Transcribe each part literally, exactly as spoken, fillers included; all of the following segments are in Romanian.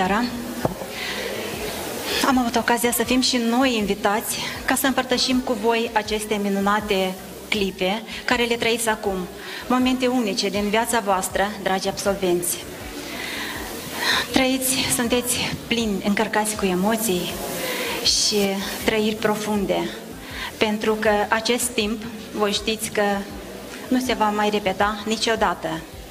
seara! Am avut ocazia să fim și noi invitați ca să împărtășim cu voi aceste minunate clipe care le trăiți acum, momente unice din viața voastră, dragi absolvenți. Trăiți, sunteți plini, încărcați cu emoții și trăiri profunde, pentru că acest timp, voi știți că nu se va mai repeta niciodată.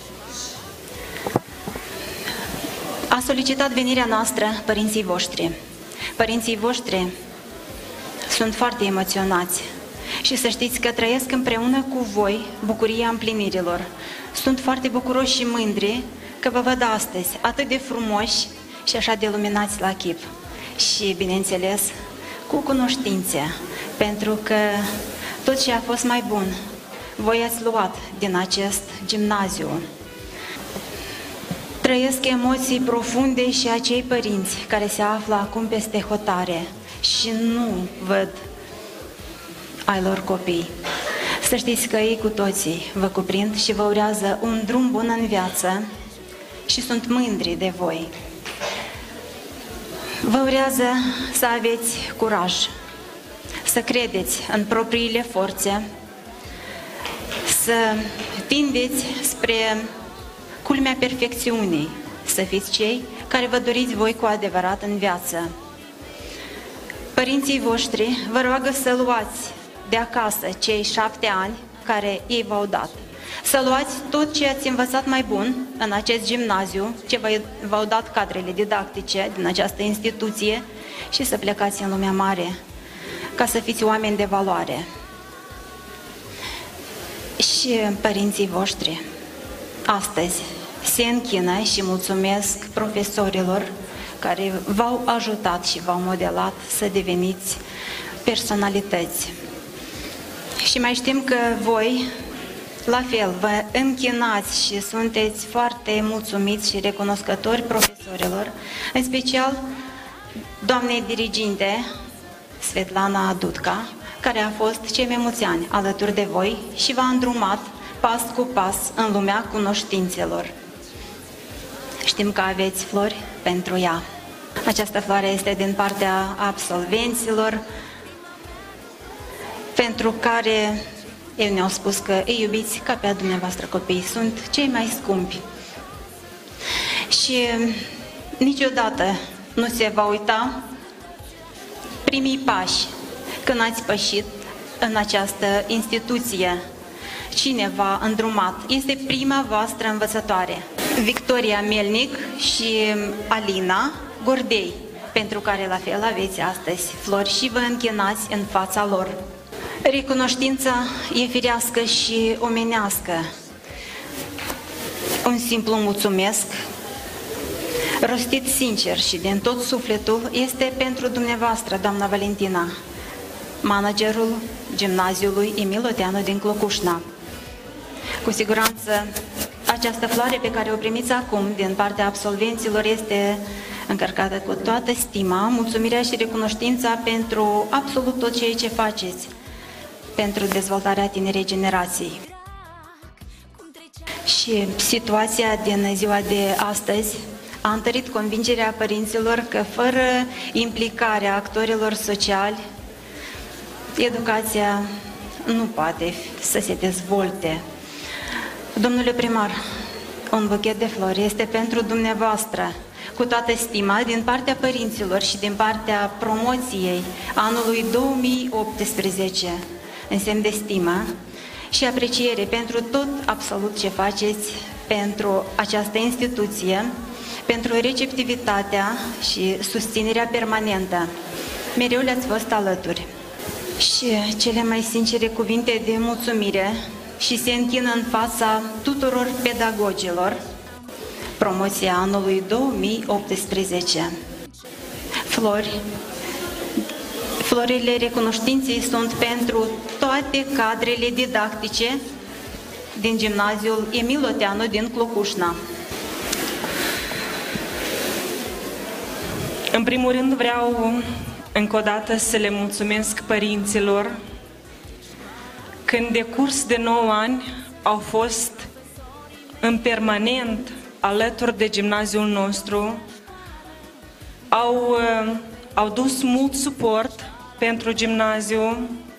A solicitat venirea noastră părinții voștri. Părinții voștri sunt foarte emoționați și să știți că trăiesc împreună cu voi bucuria împlinirilor. Sunt foarte bucuroși și mândri că vă văd astăzi atât de frumoși și așa de luminați la chip. Și, bineînțeles, cu cunoștințe, pentru că tot ce a fost mai bun, voi ați luat din acest gimnaziu. Trăiesc emoții profunde și acei părinți care se află acum peste hotare și nu văd ai lor copii. Să știți că ei cu toții vă cuprind și vă urează un drum bun în viață și sunt mândri de voi. Vă urează să aveți curaj, să credeți în propriile forțe, să tindeți spre culmea perfecțiunii, să fiți cei care vă doriți voi cu adevărat în viață. Părinții voștri vă roagă să luați de acasă cei șapte ani care ei v-au dat. Să luați tot ce ați învățat mai bun în acest gimnaziu, ce v-au dat cadrele didactice din această instituție și să plecați în lumea mare, ca să fiți oameni de valoare. Și părinții voștri astăzi se închină și mulțumesc profesorilor care v-au ajutat și v-au modelat să deveniți personalități. Și mai știm că voi, la fel, vă închinați și sunteți foarte mulțumiți și recunoscători profesorilor, în special doamnei diriginte Svetlana Dudca, care a fost cei mai mulți ani alături de voi și v-a îndrumat pas cu pas în lumea cunoștințelor. Știm că aveți flori pentru ea. Această floare este din partea absolvenților, pentru care ei ne-au spus că îi iubiți ca pe a dumneavoastră copii. Sunt cei mai scumpi. Și niciodată nu se va uita primii pași când ați pășit în această instituție. Cine v-a îndrumat? Este prima voastră învățătoare, Victoria Melnic și Alina Gordei, pentru care la fel aveți astăzi flori și vă închinați în fața lor. Recunoștința e firească și omenească. Un simplu mulțumesc, rostit sincer și din tot sufletul, este pentru dumneavoastră, doamna Valentina, managerul gimnaziului Emil Oteanu din Clocușna. Cu siguranță, această floare pe care o primiți acum din partea absolvenților este încărcată cu toată stima, mulțumirea și recunoștința pentru absolut tot ceea ce faceți pentru dezvoltarea tinerei generații. Și situația din ziua de astăzi a întărit convingerea părinților că fără implicarea actorilor sociali, educația nu poate să se dezvolte. Domnule primar, un buchet de flori este pentru dumneavoastră, cu toată stima din partea părinților și din partea promoției anului două mii optsprezece, în semn de stimă și apreciere pentru tot absolut ce faceți pentru această instituție, pentru receptivitatea și susținerea permanentă. Mereu le-ați fost alături. Și cele mai sincere cuvinte de mulțumire și se închină în fața tuturor pedagogilor, promoția anului două mii optsprezece. Flori. Florile recunoștinței sunt pentru toate cadrele didactice din gimnaziul Emil Oteanu din Clocușna. În primul rând vreau încă o dată să le mulțumesc părinților că în decurs de nouă ani au fost în permanent alături de gimnaziul nostru, au, au dus mult suport pentru gimnaziu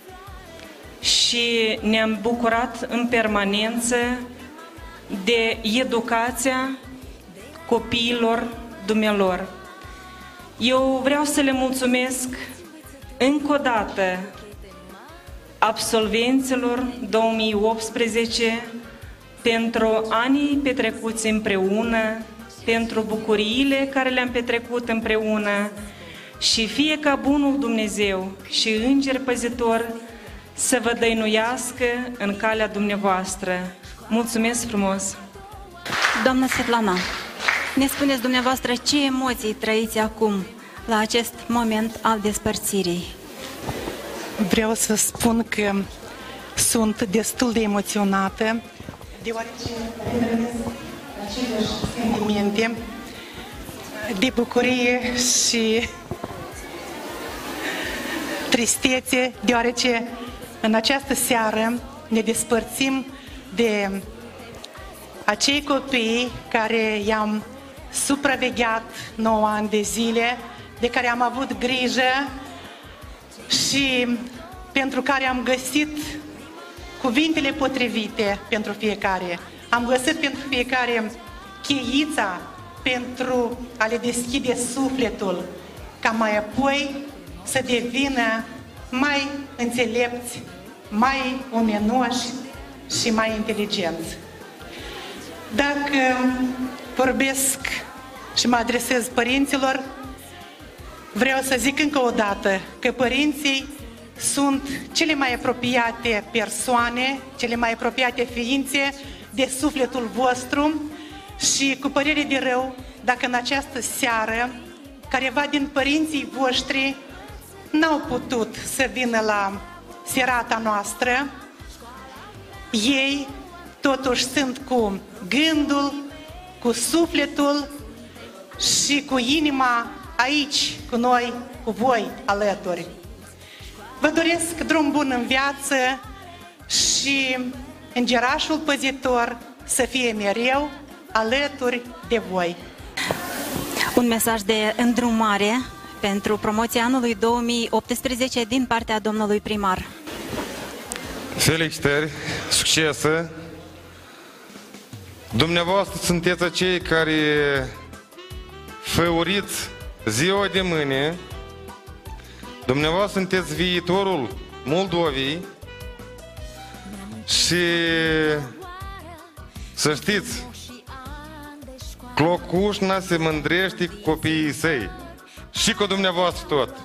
și ne-am bucurat în permanență de educația copiilor dumnealor. Eu vreau să le mulțumesc încă o dată absolvenților două mii optsprezece pentru anii petrecuți împreună, pentru bucuriile care le-am petrecut împreună și fie ca bunul Dumnezeu și Înger Păzitor să vă dăinuiască în calea dumneavoastră. Mulțumesc frumos! Doamna Svetlana, ne spuneți dumneavoastră ce emoții trăiți acum la acest moment al despărțirii? Vreau să spun că sunt destul de emoționată, deoarece retrăiesc aceleași sentimente de bucurie și tristețe, deoarece în această seară ne despărțim de acei copii care i-am supravegheat nouă ani de zile, de care am avut grijă și pentru care am găsit cuvintele potrivite pentru fiecare. Am găsit pentru fiecare cheița pentru a le deschide sufletul, ca mai apoi să devină mai înțelepți, mai omenoși și mai inteligenți. Dacă vorbesc și mă adresez părinților, vreau să zic încă o dată că părinții sunt cele mai apropiate persoane, cele mai apropiate ființe de sufletul vostru și cu părere de rău, dacă în această seară careva din părinții voștri n-au putut să vină la serata noastră, ei totuși sunt cu gândul, cu sufletul și cu inima aici, cu noi, cu voi alături. Vă doresc drum bun în viață și Îngerașul Păzitor să fie mereu alături de voi. Un mesaj de îndrumare pentru promoția anului două mii optsprezece din partea domnului primar. Felicitări, succese! Dumneavoastră sunteți cei care făuriți ziua de mâine. Dumneavoastră sunteți viitorul Moldovei și să știți, Clocușna se mândrește cu copiii săi și cu dumneavoastră tot.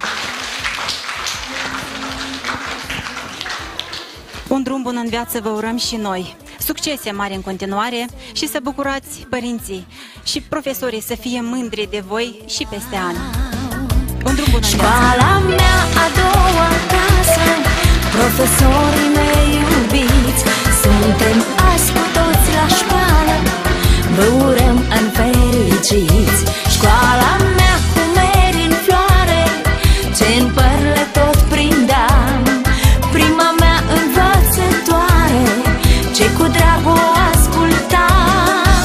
Un drum bun în viață vă urăm și noi. Succese mari în continuare și să bucurați părinții și profesorii să fie mândri de voi și peste ani. Un drum bun în viață. Școala mea a doua casă, profesorii mei iubiți, suntem azi cu toți la școală, vă urăm ani fericiți. Școala mea cu meri în floare, ce în păr le tot prindeam, prima mea învățătoare, ce cu drag o ascultam.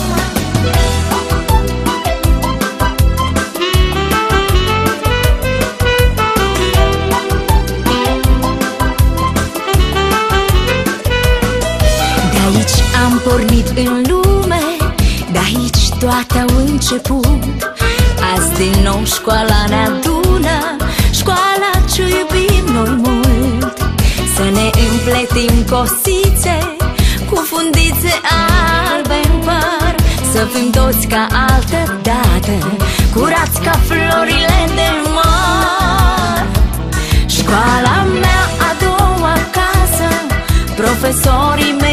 De aici am pornit în lume, de aici toate au început. Azi din nou școala ne adună, școala ce iubim noi mult. Să ne împletim cosițe cu fundițe albe în păr, să fim toți ca altă dată, curați ca florile de măr. Școala mea a doua casă, profesorii mei